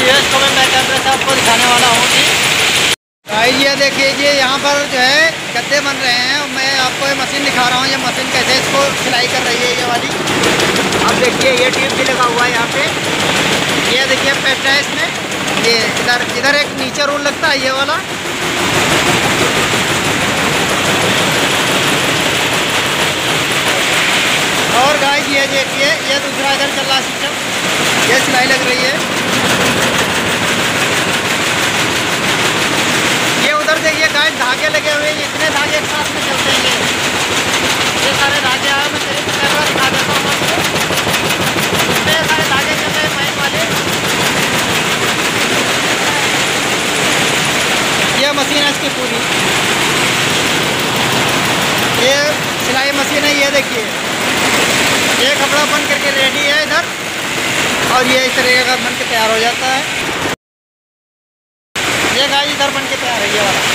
इसको मैं कैमरे से आपको दिखाने वाला हूँ कि भाई ये देखिए, ये यहाँ पर जो है गद्दे बन रहे हैं। मैं आपको ये मशीन दिखा रहा हूँ, ये मशीन कैसे इसको सिलाई कर रही है, ये वाली। अब देखिए ये ट्यूब भी लगा हुआ है यहाँ पे। ये देखिए पेट है इसमें। ये इधर एक नीचे रोल लगता है, ये वाला। और गाइस ये देखिए, ये दूसरा इधर चल रहा है सिस्टम, ये सिलाई लग रही है। ये उधर देखिए गाइस, धागे लगे हुए हैं, इतने धागे एक साथ में चलते हैं। ये सारे धागे आए, मैं तेरे कैमरा दिखा देता हूँ आपको। इतने सारे धागे चल रहे हैं पाइप वाले। ये मशीन है इसकी पूरी, ये सिलाई मशीन है। ये देखिए, ये कपड़ा बन करके रेडी है इधर, और ये इस तरीके का बन के तैयार हो जाता है। ये गाइस इधर बन के तैयार है, ये वाला।